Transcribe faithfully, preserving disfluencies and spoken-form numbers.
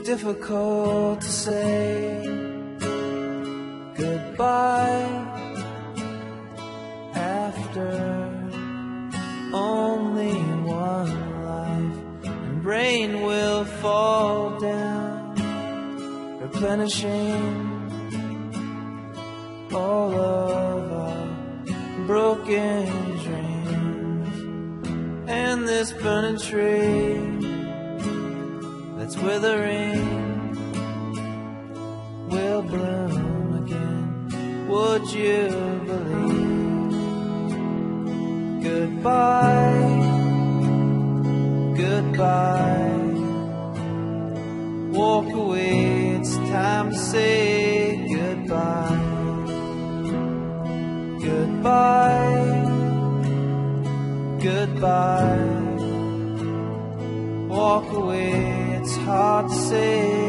difficult to say goodbye after only one life, and rain will fall down, replenishing all of our broken dreams. And this burning tree that's withering will bloom again. Would you believe? Goodbye, goodbye. Walk away, it's time to say goodbye. Goodbye, goodbye. Walk away, it's hard to say